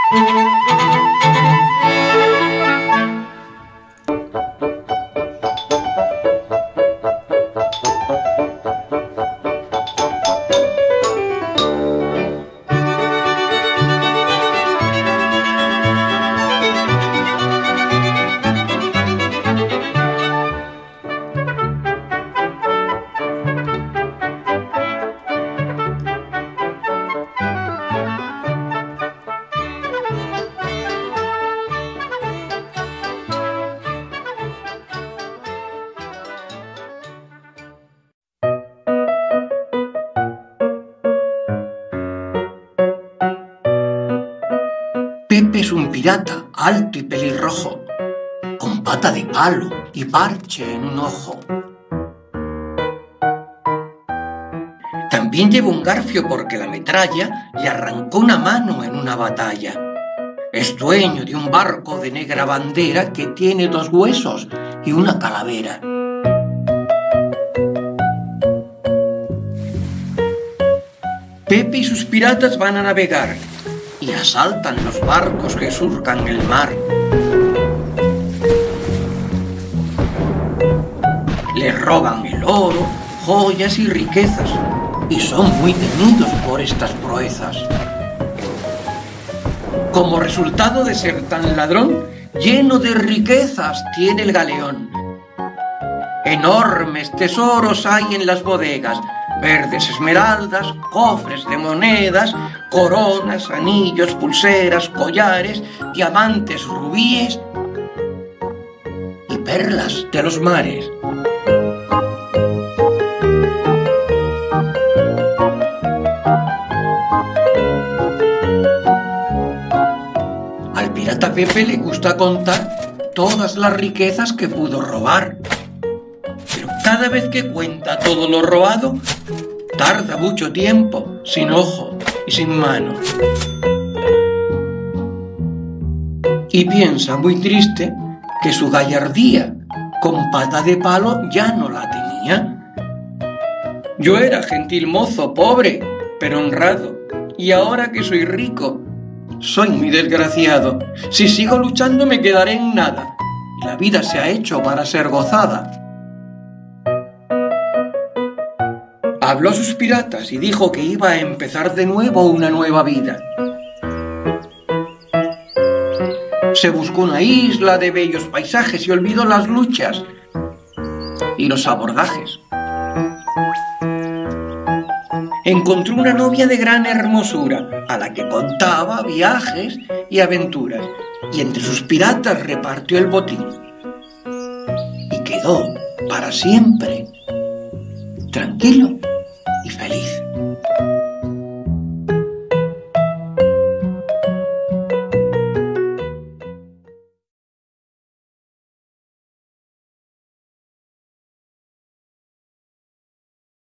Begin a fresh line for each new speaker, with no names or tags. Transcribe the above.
Pepe es un pirata alto y pelirrojo, con pata de palo y parche en un ojo. También lleva un garfio porque la metralla le arrancó una mano en una batalla. Es dueño de un barco de negra bandera que tiene 2 huesos y una calavera. Pepe y sus piratas van a navegar y asaltan los barcos que surcan el mar. Le roban el oro, joyas y riquezas, y son muy temidos por estas proezas. Como resultado de ser tan ladrón, lleno de riquezas tiene el galeón. Enormes tesoros hay en las bodegas, verdes esmeraldas, cofres de monedas, coronas, anillos, pulseras, collares, diamantes, rubíes y perlas de los mares. Al pirata Pepe le gusta contar todas las riquezas que pudo robar. Pero cada vez que cuenta todo lo robado, tarda mucho tiempo, sin ojo y sin mano. Y piensa muy triste que su gallardía con pata de palo ya no la tenía. Yo era gentil mozo, pobre, pero honrado, y ahora que soy rico, soy muy desgraciado. Si sigo luchando me quedaré en nada, y la vida se ha hecho para ser gozada. Habló a sus piratas y dijo que iba a empezar de nuevo una nueva vida. Se buscó una isla de bellos paisajes y olvidó las luchas y los abordajes. Encontró una novia de gran hermosura, a la que contaba viajes y aventuras, y entre sus piratas repartió el botín. Y quedó para siempre tranquilo.